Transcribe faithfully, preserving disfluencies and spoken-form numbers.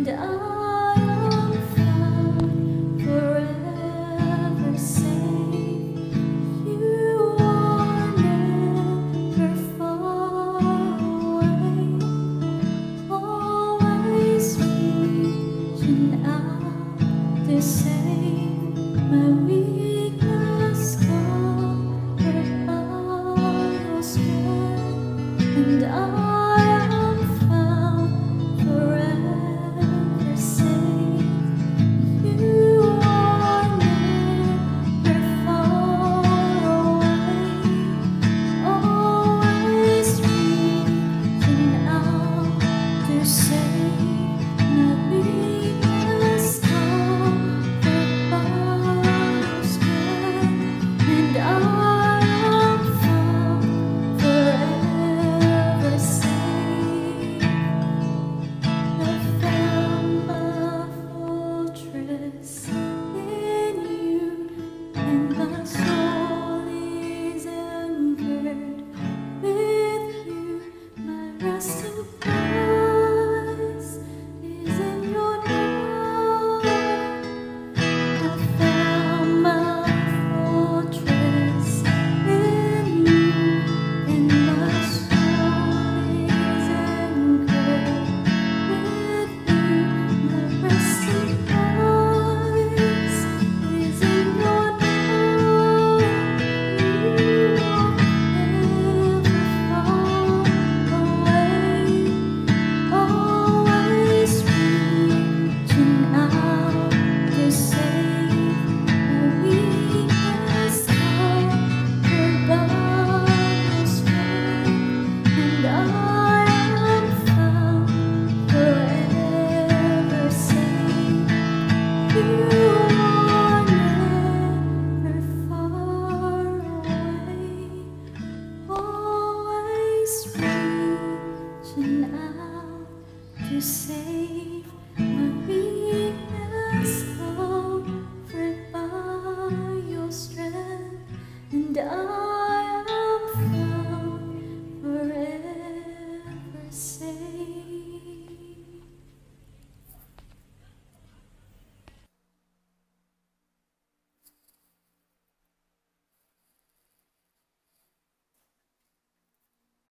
and I am found forever safe. You are never far away, always reaching out to save my weakness covered by your strength, and I am found forever safe. You are never far away, always reaching out to save my weakness covered by your strength, and I am found forever safe. I found my fortress in you, and my soul is anchored with you. My resting place is in your love. I found my fortress in you, and my soul is anchored with you. My resting place is in your love. You are never far away, always reaching out to save my weakness covered by your strength, and I am found forever safe. You are never far away, always reaching out to save